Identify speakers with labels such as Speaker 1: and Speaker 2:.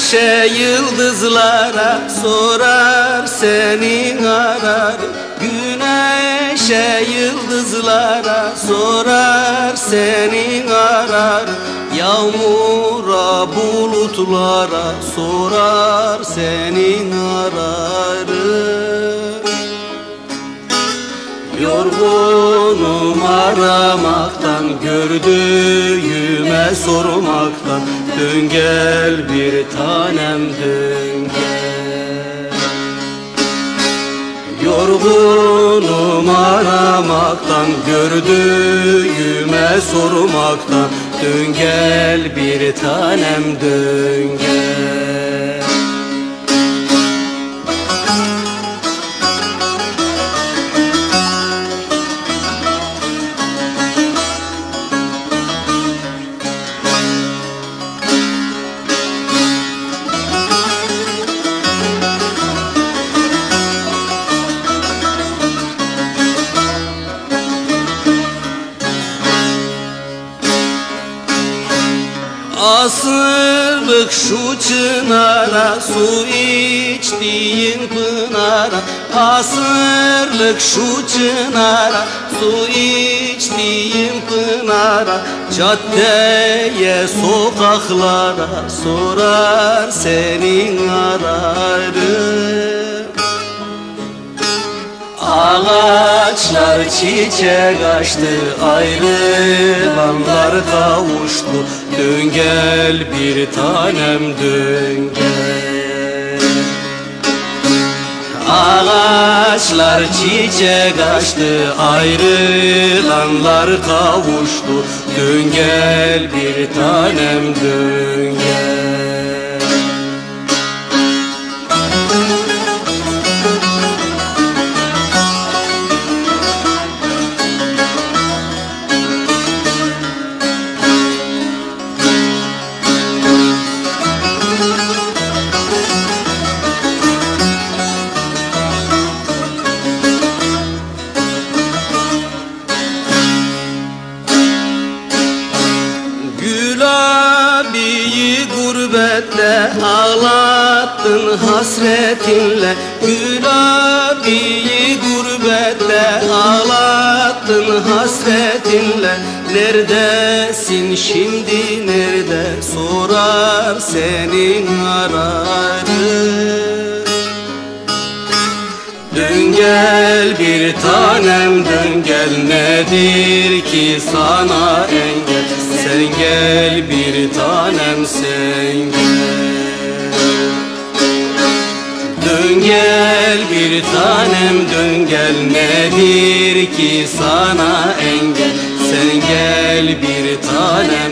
Speaker 1: Güneşe yıldızlara sorar senin arar. Güneşe yıldızlara sorar senin arar. Yağmura bulutlara sorar senin ararı. Yorgunum aramaktan, gördüğüme sormaktan. Dön gel bir tanem, dön gel. Yorgunum aramaktan, gördüğüme sormaktan. Dön gel bir tanem, dön gel. Asırlık şu çınara, su içtiğin pınara. Asırlık şu çınara, su içtiğin pınara. Caddeye, sokaklara sorar senin ararı. Ağaçlar çiçek açtı, ayrılanlar kavuştu. Dön gel bir tanem, dön gel. Ağaçlar çiçek açtı, ayrılanlar kavuştu. Dön gel bir tanem, dön gel. Gurbette ağlattın hasretinle. Gül abiyi gurbette ağlattın hasretinle. Neredesin şimdi, nerede sorar senin ararı. Dön gel bir tanem, dön gel, nedir ki sana engel. Sen gel bir tanem, sen gel. Dön gel bir tanem, dön gel, nedir ki sana engel. Sen gel bir tanem,